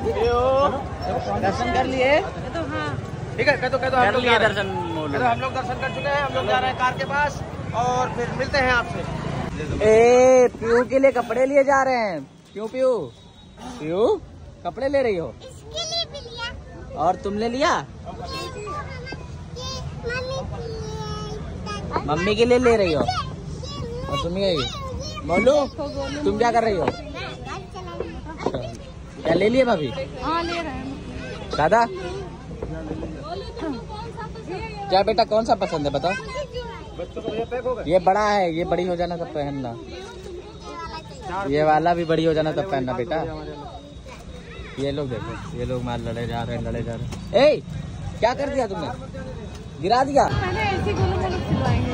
दर्शन कर लिए? ठीक है, कह दो हम लोग दर्शन कर चुके हैं। हम लोग जा रहे हैं कार के पास और फिर मिलते हैं आपसे। ए पीयू के लिए कपड़े लिए जा रहे हैं। क्यों पीयू? पीयू कपड़े ले रही हो? इसके लिए भी लिया। और तुम ले लिया? मम्मी के लिए ले रही हो? और तुम ये बोलो, तुम क्या कर रही हो? क्या ले लिए भाभी? हाँ ले रहे हैं दादा। क्या बेटा कौन सा पसंद है बताओ? ये बड़ा है, ये बड़ी हो जाना तब पहनना। ये वाला भी बड़ी हो जाना तब पहनना बेटा। ये लोग देखो, ये लोग मार लड़े जा रहे हैं। ए क्या कर दिया तुमने? गिरा दिया? ऐसे गोलू खिलवाएंगे।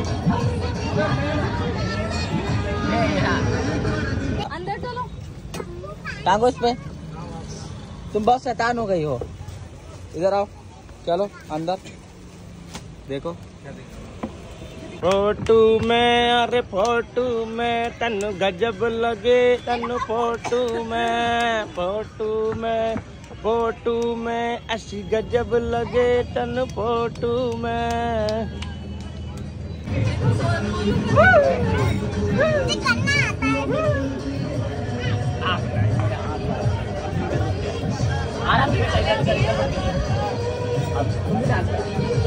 अंदर चलो। टांगो इस पे। तुम बहुत शैतान हो गई हो। इधर आओ, चलो अंदर देखो। फोटो में, अरे फोटो में तनु गजब लगे, तनु फोटो में ऐसी गजब लगे, तनु फोटो में। आराम से